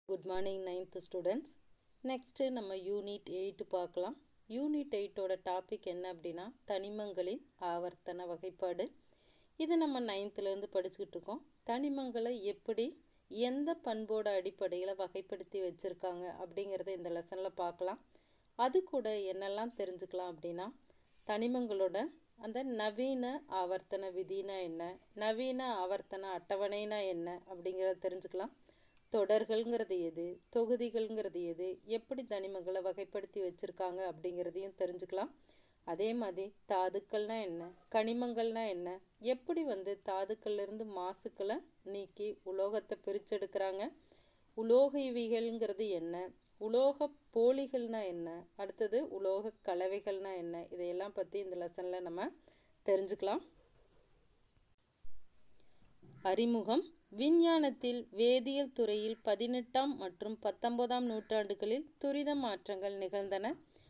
Good morning 9th students. Next நம்ம unit 8 பார்க்கலாம். Unit 8 ஓட டாபிக் என்ன அப்படின்னா தனிமங்களின் ஆவர்த்தன வகைப்பாடு. இது நம்ம 9th ல இருந்து படிச்சுக்கிட்டு இருக்கோம். தனிமங்களை எப்படி எந்த பண்போட அடிப்படையில் வகைப்படுத்தி வச்சிருக்காங்க அப்படிங்கறத இந்த லெசன்ல பார்க்கலாம். அது கூட என்னெல்லாம் தெரிஞ்சுக்கலாம் அப்படின்னா தனிமங்களோட அந்த நவீன ஆவர்த்தன விதினா என்ன, நவீன ஆவர்த்தன அட்டவணைனா என்ன அப்படிங்கறத தெரிஞ்சுக்கலாம். தொடர்கள்ங்கிறது எது, தொகுதிகள்ங்கிறது எது, எப்படி தனிமங்களை வகைப்படுத்தி வச்சிருக்காங்க அப்படிங்கிறதையும் தெரிஞ்சுக்கலாம். அதே மாதிரி தாதுக்கள்னா என்ன, கனிமங்கள்னா என்ன, எப்படி தாதுக்கள்லேருந்து மாசுக்களை நீக்கி உலோகத்தை பிரிச்செடுக்கிறாங்க, உலோகவியல்ங்கிறது என்ன, உலோக போலிகள்னா என்ன, அடுத்தது உலோக கலவைகள்னா என்ன, இதையெல்லாம் பற்றி இந்த லெசனில் நம்ம தெரிஞ்சுக்கலாம். அறிமுகம். விஞ்ஞானத்தில் வேதியியல் துறையில் 18ஆம் மற்றும் 19ஆம் நூற்றாண்டுகளில் துரித மாற்றங்கள் நிகழ்ந்தன.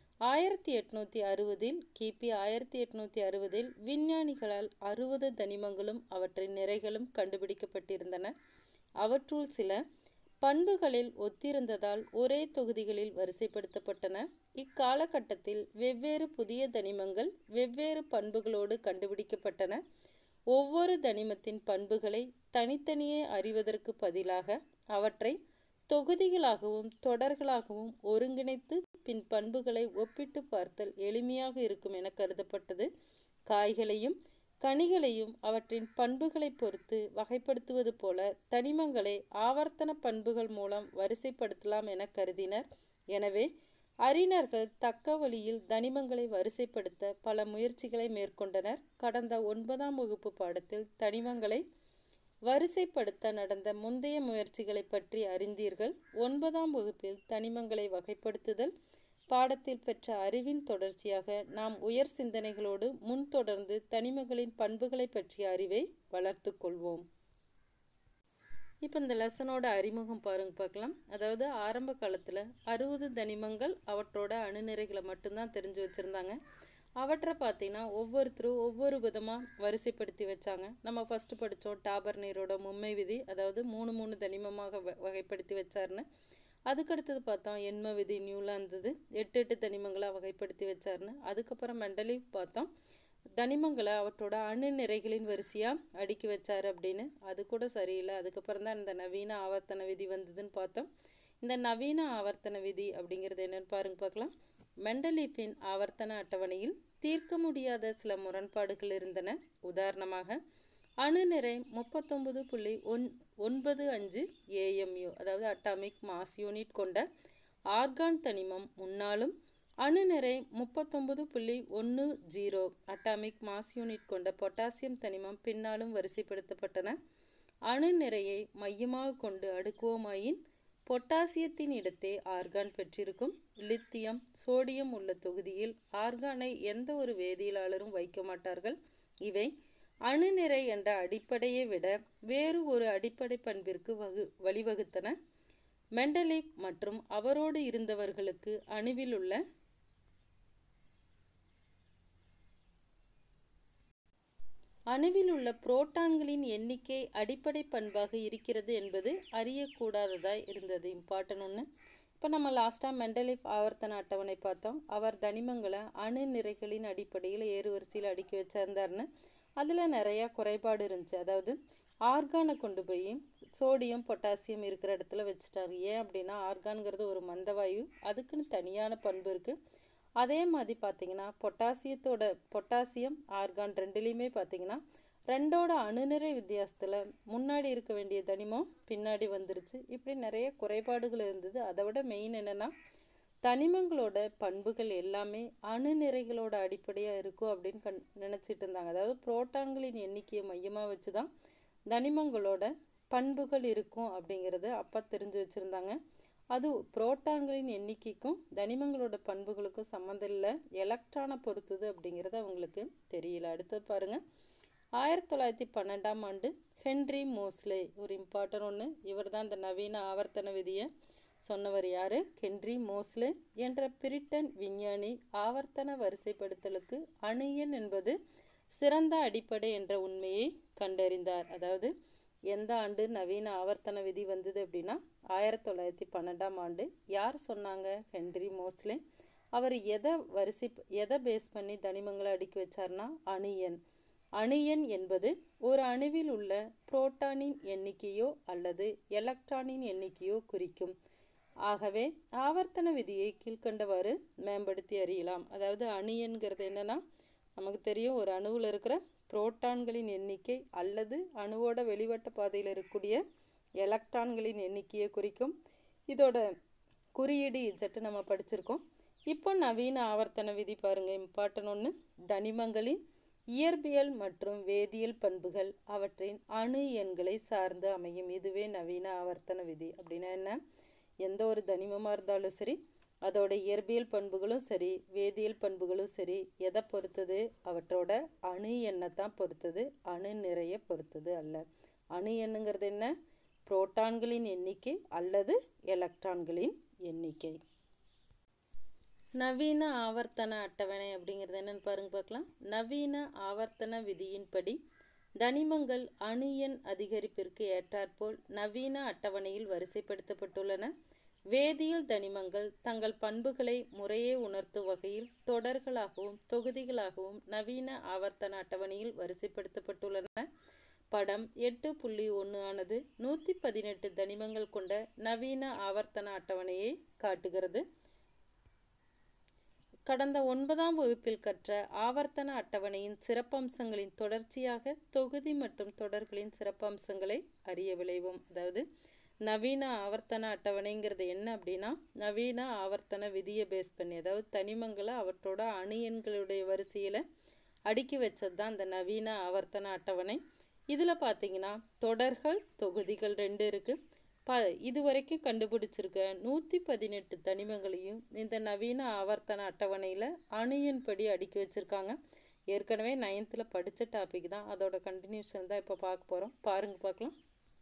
1860இல் கிபி 1860இல் விஞ்ஞானிகளால் 60 தனிமங்களும் அவற்றின் நிறைகளும் கண்டுபிடிக்கப்பட்டிருந்தன. அவற்றுள் சில பண்புகளில் ஒத்திருந்ததால் ஒரே தொகுதிகளில் வரிசைப்படுத்தப்பட்டன. இக்காலகட்டத்தில் வெவ்வேறு புதிய தனிமங்கள் வெவ்வேறு பண்புகளோடு கண்டுபிடிக்கப்பட்டன. ஒவ்வொரு தனிமத்தின் பண்புகளை தனித்தனியே அறிவதற்கு பதிலாக அவற்றை தொகுதிகளாகவும் தொடர்களாகவும் ஒருங்கிணைத்து பின் பண்புகளை ஒப்பிட்டு பார்த்தல் எளிமையாக இருக்கும் என கருதப்பட்டது. காய்களையும் கனிகளையும் அவற்றின் பண்புகளை பொறுத்து வகைப்படுத்துவது போல தனிமங்களை ஆவர்த்தன பண்புகள் மூலம் வரிசைப்படுத்தலாம் என கருதினர். எனவே அறிஞர்கள் தக்க வழியில் தனிமங்களை வரிசைப்படுத்த பல முயற்சிகளை மேற்கொண்டனர். கடந்த 9ஆம் வகுப்பு பாடத்தில் தனிமங்களை வரிசைப்படுத்த நடந்த முந்தைய முயற்சிகளை பற்றி அறிந்தீர்கள். 9ஆம் வகுப்பில் தனிமங்களை வகைப்படுத்துதல் பாடத்தில் பெற்ற அறிவின் தொடர்ச்சியாக நாம் உயர் சிந்தனைகளோடு முன் தொடர்ந்து தனிமங்களின் பண்புகளை பற்றிய அறிவை வளர்த்து கொள்வோம். இப்போ இந்த லெசனோட அறிமுகம் பார்க்கலாம். அதாவது ஆரம்ப காலத்தில் 60 தனிமங்கள் அவற்றோட அணுநிறைகளை மட்டும்தான் தெரிஞ்சு வச்சுருந்தாங்க. அவற்றை பார்த்தீங்கன்னா ஒவ்வொருத்தரும் ஒவ்வொரு விதமாக வரிசைப்படுத்தி வச்சாங்க. நம்ம ஃபஸ்ட்டு படித்தோம் டாபர் நீரோட மும்மை விதி, அதாவது 3 தனிமமாக வகைப்படுத்தி வச்சாருன்னு. அதுக்கடுத்தது பார்த்தோம் எண்ம விதி நியூலாக இருந்தது, 8 தனிமங்களாக வகைப்படுத்தி வச்சாருன்னு. அதுக்கப்புறம் மெண்டலீவ் பார்த்தோம் தனிமங்களை அவற்றோட அணு நிறைகளின் வரிசையாக அடுக்கி வச்சார் அப்படின்னு. அது கூட சரியில்லை. அதுக்கப்புறம் தான் இந்த நவீன ஆவர்த்தன விதி வந்ததுன்னு பார்த்தோம். இந்த நவீன ஆவர்த்தன விதி அப்படிங்கிறது என்னன்னு பார்க்கலாம். மெண்டலீஃபின் ஆவர்த்தன அட்டவணையில் தீர்க்க முடியாத சில முரண்பாடுகள் இருந்தன. உதாரணமாக அணு நிறை 39.95 AMU, அதாவது அட்டாமிக் மாஸ் யூனிட் கொண்ட ஆர்கான் தனிமம் முன்னாலும் அணு நிறை 39.10 அட்டாமிக் மாஸ் யூனிட் கொண்ட பொட்டாசியம் தனிமம் பின்னாலும் வரிசைப்படுத்தப்பட்டன. அணு நிறையை மையமாக கொண்டு அடுக்குவோமாயின் பொட்டாசியத்தின் இடத்தை ஆர்கான் பெற்றிருக்கும். லித்தியம் சோடியம் உள்ள தொகுதியில் ஆர்கானை எந்த ஒரு வேதியியலாளரும் வைக்க மாட்டார்கள். இவை அணு நிறை என்ற அடிப்படையை விட வேறு ஒரு அடிப்படை பண்பிற்கு வழிவகுத்தன. மெண்டலீவ் மற்றும் அவரோடு இருந்தவர்களுக்கு அணுவில் உள்ள புரோட்டான்களின் எண்ணிக்கை அடிப்படை பண்பாக இருக்கிறது என்பது அறியக்கூடாததாய் இருந்தது. இம்பார்ட்டன் ஒன்று. இப்போ நம்ம லாஸ்ட்டாக மெண்டலீவ் ஆவர்த்தன அட்டவணை பார்த்தோம். அவர் தனிமங்களை அணு நிறைகளின் அடிப்படையில் ஏறுவரிசையில் அடுக்கி வச்சிருந்தாருன்னு. அதில் நிறையா குறைபாடு இருந்துச்சு. அதாவது ஆர்கானை கொண்டு போய் சோடியம் பொட்டாசியம் இருக்கிற இடத்துல வச்சுட்டாங்க. ஏன் அப்படின்னா ஆர்கான்கிறது ஒரு மந்தவாயு, அதுக்குன்னு தனியான பண்பு இருக்குது. அதே மாதிரி பார்த்திங்கன்னா பொட்டாசியம் ஆர்கான் ரெண்டுலேயுமே பார்த்திங்கன்னா ரெண்டோட அணுநிறை வித்தியாசத்தில் முன்னாடி இருக்க வேண்டிய தனிமம் பின்னாடி வந்துருச்சு. இப்படி நிறைய குறைபாடுகள் இருந்தது. அதை விட மெயின் என்னென்னா தனிமங்களோட பண்புகள் எல்லாமே அணுநிறைகளோட அடிப்படையாக இருக்கும் அப்படின்னு நினச்சிட்டு இருந்தாங்க. அதாவது புரோட்டான்களின் எண்ணிக்கையை மையமாக வச்சு தான் தனிமங்களோட பண்புகள் இருக்கும் அப்படிங்கிறத அப்போ தெரிஞ்சு வச்சுருந்தாங்க. அது புரோட்டான்களின் எண்ணிக்கைக்கும் தனிமங்களோட பண்புகளுக்கும் சம்மந்தம் இல்லை, எலக்ட்ரானை பொறுத்தது அப்படிங்கிறது அவங்களுக்கு தெரியல. அடுத்தது பாருங்கள். 1912ஆம் ஆண்டு ஹென்றி மோஸ்லே, ஒரு இம்பார்ட்டன் ஒன்று. இவர் தான் இந்த நவீன ஆவர்த்தன விதியை சொன்னவர். யார்? ஹென்றி மோஸ்லே என்ற பிரிட்டன் விஞ்ஞானி ஆவர்த்தன வரிசைப்படுத்தலுக்கு அணு எண் என்பது சிறந்த அடிப்படை என்ற உண்மையை கண்டறிந்தார். அதாவது எந்த ஆண்டு நவீன ஆவர்த்தன விதி வந்தது அப்படின்னா 1912ஆம் ஆண்டு. யார் சொன்னாங்க? ஹென்றி மோஸ்லே. அவர் எதை பேஸ் பண்ணி தனிமங்களை அடுக்கி வச்சார்னா அணு எண். அணு எண் என்பது ஒரு அணுவில் உள்ள புரோட்டானின் எண்ணிக்கையோ அல்லது எலக்ட்ரானின் எண்ணிக்கையோ குறிக்கும். ஆகவே ஆவர்த்தன விதியை கீழ்கண்டவாறு மேம்படுத்தி அறியலாம். அதாவது அணு எண்கிறது என்னன்னா, நமக்கு தெரியும் ஒரு அணுவில் இருக்கிற புரோட்டான்களின் எண்ணிக்கை அல்லது அணுவோட வெளிவட்ட பாதையில் இருக்கக்கூடிய எலக்ட்ரான்களின் எண்ணிக்கையை குறிக்கும். இதோட குறியீடு Z நம்ம படிச்சிருக்கோம். இப்போ நவீன ஆவர்த்தன விதி பாருங்க, இம்பார்ட்டன் ஒன்று. தனிமங்களின் இயற்பியல் மற்றும் வேதியியல் பண்புகள் அவற்றின் அணு எண்களை சார்ந்து அமையும். இதுவே நவீன ஆவர்த்தன விதி. அப்படின்னா என்ன? எந்த ஒரு தனிமமாக இருந்தாலும் சரி, அதோட இயற்பியல் பண்புகளும் சரி, வேதியியல் பண்புகளும் சரி, எதை பொறுத்தது? அவற்றோட அணு எண்ணை தான் பொறுத்தது, அணு நிறைய பொறுத்தது அல்ல. அணு எண்ணுங்கிறது என்ன? புரோட்டான்களின் எண்ணிக்கை அல்லது எலக்ட்ரான்களின் எண்ணிக்கை. நவீன ஆவர்த்தன அட்டவணை அப்படிங்கிறது என்னன்னு பாருங்க பார்க்கலாம். நவீன ஆவர்த்தன விதியின்படி தனிமங்கள் அணு எண் அதிகரிப்பிற்கு ஏற்றாற்போல் நவீன அட்டவணையில் வரிசைப்படுத்தப்பட்டுள்ளன. வேதியியல் தனிமங்கள் தங்கள் பண்புகளை முறையே உணர்த்தும் வகையில் தொடர்களாகவும் தொகுதிகளாகவும் நவீன ஆவர்த்தன அட்டவணையில் வரிசைப்படுத்தப்பட்டுள்ளன. படம் 8.1 ஆனது 118 தனிமங்கள் கொண்ட நவீன ஆவர்த்தன அட்டவணையை காட்டுகிறது. கடந்த 9ஆம் வகுப்பில் கற்ற ஆவர்த்தன அட்டவணையின் சிறப்பம்சங்களின் தொடர்ச்சியாக தொகுதி மற்றும் தொடர்களின் சிறப்பம்சங்களை அறிய விளைவோம். அதாவது நவீன ஆவர்த்தன அட்டவணைங்கிறது என்ன அப்படின்னா, நவீன ஆவர்த்தன விதியை பேஸ் பண்ணி, அதாவது தனிமங்களை அவற்றோட அணு எண்களுடைய வரிசையில் அடுக்கி வச்சது தான் இந்த நவீன ஆவர்த்தன அட்டவணை. இதில் பார்த்தீங்கன்னா தொடர்கள் தொகுதிகள் 2 இருக்குது. இது வரைக்கும் கண்டுபிடிச்சிருக்க 118 தனிமங்களையும் இந்த நவீன ஆவர்த்தன அட்டவணையில் அணு எண் படி அடுக்கி வச்சுருக்காங்க. ஏற்கனவே 9th படித்த டாபிக் தான், அதோட கண்டினியூஷன் தான் இப்போ பார்க்க போகிறோம். பார்க்கலாம்.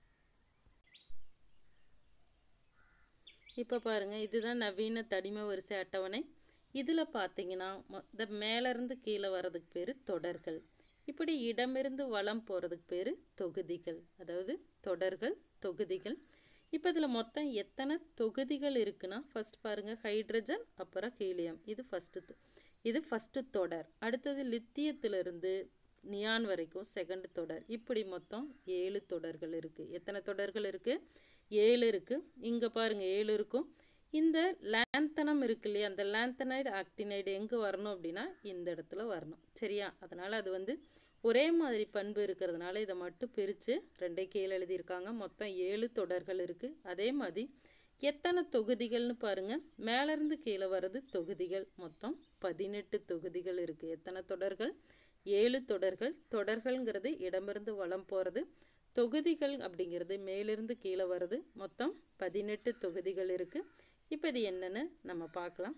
இப்போ பாருங்கள், இதுதான் நவீன தனிம வரிசை அட்டவணை. இதில் பார்த்தீங்கன்னா மேலேருந்து கீழே வர்றதுக்கு பேர் தொடர்கள். இப்படி இடமிருந்து வலம் போகிறதுக்கு பேர் தொகுதிகள். அதாவது தொடர்கள் தொகுதிகள். இப்போ இதில் மொத்தம் எத்தனை தொகுதிகள் இருக்குன்னா, ஃபர்ஸ்ட் பாருங்கள், ஹைட்ரஜன் அப்புறம் ஹீலியம். இது ஃபஸ்ட்டு தொடர். அடுத்தது லித்தியத்திலிருந்து நியான் வரைக்கும் செகண்ட் தொடர். இப்படி மொத்தம் 7 தொடர்கள் இருக்குது. எத்தனை தொடர்கள் இருக்குது? 7 இருக்குது. இங்கே பாருங்கள் 7 இருக்கும். இந்த லேந்தனம் இருக்கு இல்லையா, அந்த லேந்தனைடு ஆக்டினைடு எங்கே வரணும் அப்படின்னா இந்த இடத்துல வரணும். சரியா? அதனால் அது ஒரே மாதிரி பண்பு இருக்கிறதுனால இதை மட்டும் பிரித்து 2 கீழே எழுதியிருக்காங்க. மொத்தம் 7 தொடர்கள் இருக்குது. அதே மாதிரி எத்தனை தொகுதிகள்னு பாருங்கள், மேலேருந்து கீழே வர்றது தொகுதிகள். மொத்தம் 18 தொகுதிகள் இருக்குது. எத்தனை தொடர்கள்? 7 தொடர்கள். தொடர்கள்ங்கிறது இடமிருந்து வலம் போகிறது. தொகுதிகள் அப்படிங்கிறது மேலிருந்து கீழே வர்றது. மொத்தம் 18 தொகுதிகள் இருக்குது. இப்போ இது என்னன்னு நம்ம பார்க்கலாம்.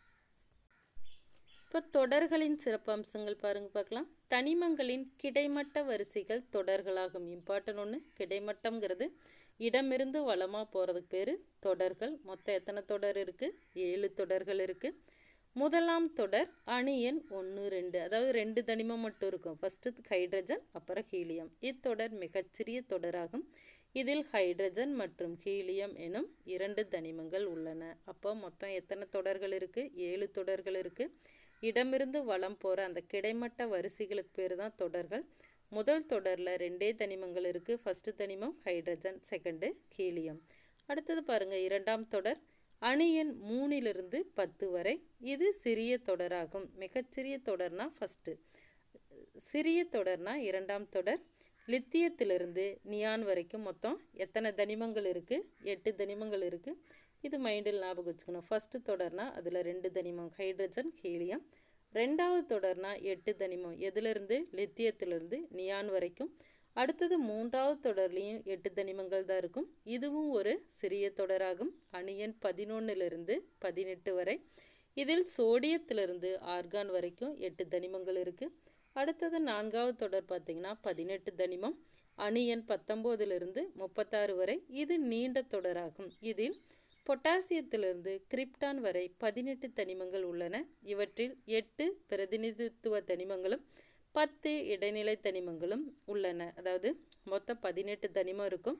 இப்போ தொடர்களின் சிறப்பம்சங்கள் பார்க்கலாம். தனிமங்களின் கிடைமட்ட வரிசைகள் தொடர்களாகும். இம்பார்ட்டன் ஒன்று. கிடைமட்டம்ங்கிறது இடமிருந்து வலமாக போகிறதுக்கு பேர் தொடர்கள். மொத்தம் எத்தனை தொடர் இருக்குது? 7 தொடர்கள் இருக்குது. முதலாம் தொடர் அணு எண் 1, 2, அதாவது 2 தனிமம் மட்டும் இருக்கும். ஃபஸ்ட்டு ஹைட்ரஜன் அப்புறம் ஹீலியம். இத்தொடர் மிகச்சிறிய தொடராகும். இதில் ஹைட்ரஜன் மற்றும் ஹீலியம் எனும் 2 தனிமங்கள் உள்ளன. அப்போ மொத்தம் எத்தனை தொடர்கள் இருக்குது? 7 தொடர்கள் இருக்குது. இடமிருந்து வலம் போகிற அந்த கிடைமட்ட வரிசைகளுக்கு பேர் தான் தொடர்கள். முதல் தொடரில் 2 தனிமங்கள் இருக்குது. ஃபஸ்ட்டு தனிமம் ஹைட்ரஜன், செகண்டு ஹீலியம். அடுத்தது பாருங்கள், 2ஆம் தொடர் அணு எண் 3லிருந்து 10 வரை. இது சிறிய தொடராகும். மிகச்சிறிய தொடர்னா ஃபஸ்ட்டு, சிறிய தொடர்னா 2ஆம் தொடர். லித்தியத்திலிருந்து நியான் வரைக்கும் மொத்தம் எத்தனை தனிமங்கள் இருக்குது? 8 தனிமங்கள் இருக்குது. இது மைண்டில் ஞாபகம் வச்சுக்கணும். ஃபஸ்ட்டு தொடர்னா அதில் 2 தனிமம் ஹைட்ரஜன் ஹீலியம். 2வது தொடர்னா 8 தனிமம். எதிலிருந்து? லித்தியத்திலிருந்து நியான் வரைக்கும். அடுத்தது 3வது தொடர்லேயும் 8 தனிமங்கள் தான் இருக்கும். இதுவும் ஒரு சிறிய தொடராகும். அணு எண் 11லிருந்து 18 வரை. இதில் சோடியத்திலிருந்து ஆர்கான் வரைக்கும் 8 தனிமங்கள் இருக்குது. அடுத்தது 4வது தொடர் பார்த்திங்கன்னா 18 தனிமம். அணு எண் 19லிருந்து 36 வரை. இது நீண்ட தொடராகும். இதில் பொட்டாசியத்திலிருந்து கிரிப்டான் வரை 18 தனிமங்கள் உள்ளன. இவற்றில் 8 பிரதிநிதித்துவ தனிமங்களும் 10 இடைநிலை தனிமங்களும் உள்ளன. அதாவது மொத்தம் 18 தனிமம் இருக்கும்.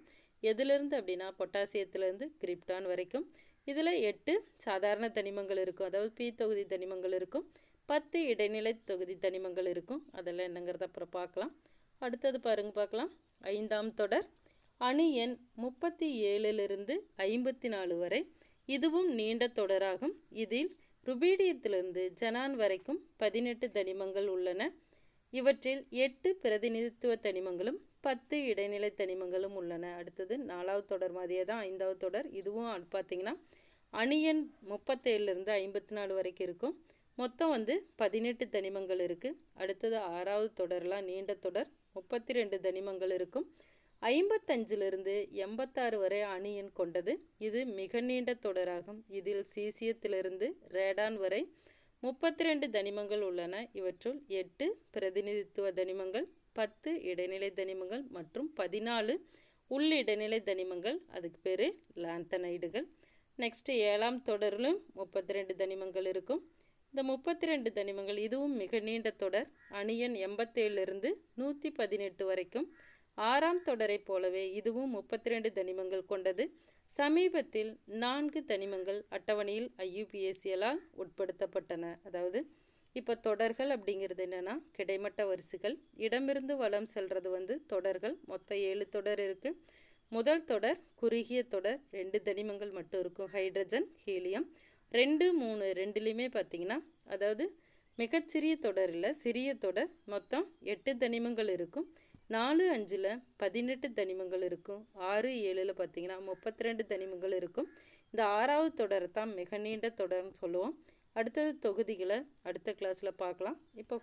எதிலிருந்து அப்படின்னா பொட்டாசியத்திலிருந்து கிரிப்டான் வரைக்கும். இதில் 8 சாதாரண தனிமங்கள் இருக்கும், அதாவது பி தொகுதி தனிமங்கள் இருக்கும். 10 இடைநிலை தொகுதி தனிமங்கள் இருக்கும். அதெல்லாம் என்னங்கிறத அப்புறம் பார்க்கலாம். அடுத்தது பார்க்கலாம். 5ஆம் தொடர் அணு எண் 37லிருந்து 54 வரை. இதுவும் நீண்ட தொடராகும். இதில் ருபீடியத்திலிருந்து ஜெனான் வரைக்கும் 18 தனிமங்கள் உள்ளன. இவற்றில் 8 பிரதிநிதித்துவ தனிமங்களும் 10 இடைநிலை தனிமங்களும் உள்ளன. அடுத்தது 4வது தொடர் மாதிரியே தான் 5வது தொடர். இதுவும் பார்த்திங்கன்னா அணு எண் 37லிருந்து 54 வரைக்கும் இருக்கும். மொத்தம் 18 தனிமங்கள் இருக்குது. அடுத்தது 6வது தொடர்லாம் நீண்ட தொடர், 32 தனிமங்கள் இருக்கும். 55லிருந்து 86 வரை அணு எண் கொண்டது. இது மிக நீண்ட தொடராகும். இதில் சீசியத்திலிருந்து ரேடான் வரை 32 தனிமங்கள் உள்ளன. இவற்றுள் 8 பிரதிநிதித்துவ தனிமங்கள், 10 இடைநிலை தனிமங்கள் மற்றும் 14 உள் இடைநிலை தனிமங்கள். அதுக்கு பேர் லாந்தனைடுகள். நெக்ஸ்ட் 7ஆம் தொடரிலும் 32 தனிமங்கள் இருக்கும். இந்த 32 தனிமங்கள் இதுவும் மிக நீண்ட தொடர். அணு எண் 87லிருந்து 118 வரைக்கும். 6ஆம் தொடரை போலவே இதுவும் 32 தனிமங்கள் கொண்டது. சமீபத்தில் 4 தனிமங்கள் அட்டவணையில் IUPACலால் உட்படுத்தப்பட்டன. அதாவது இப்போ தொடர்கள் அப்படிங்கிறது என்னென்னா கிடைமட்ட வரிசைகள். இடமிருந்து வலம் செல்வது தொடர்கள். மொத்தம் 7 தொடர் இருக்குது. முதல் தொடர் குறுகிய தொடர், 2 தனிமங்கள் மட்டும் இருக்கும், ஹைட்ரஜன் ஹீலியம். 2, 3 ரெண்டுலேயுமே பார்த்திங்கன்னா அதாவது மிகச்சிறிய தொடர் இல்லை, சிறிய தொடர். மொத்தம் 8 தனிமங்கள் இருக்கும். 4, 5ல் 18 தனிமங்கள் இருக்கும். 6, 7ல் பார்த்திங்கன்னா 32 தனிமங்கள் இருக்கும். இந்த 6வது தொடரை தான் மிக நீண்ட தொடர்னு சொல்லுவோம். அடுத்தது தொகுதிகளை அடுத்த கிளாஸில் பார்க்கலாம். இப்போ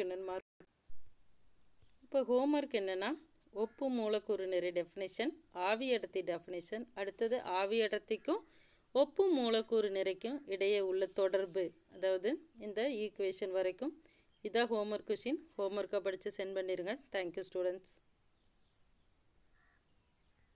ஹோம்ஒர்க் என்னென்னா ஒப்பு மூலக்கூறு நிறை டெஃபினேஷன், ஆவி அடர்த்தி டெஃபினேஷன். அடுத்தது ஆவி அடர்த்திக்கும் ஒப்பு மூலக்கூறு நிறைக்கும் இடையே உள்ள தொடர்பு, அதாவது இந்த ஈக்குவேஷன் வரைக்கும். இதான் ஹோம்ஒர்க் கொஷின். ஹோம்ஒர்க்கை படித்து சென்ட் பண்ணிடுங்க. Thank you students.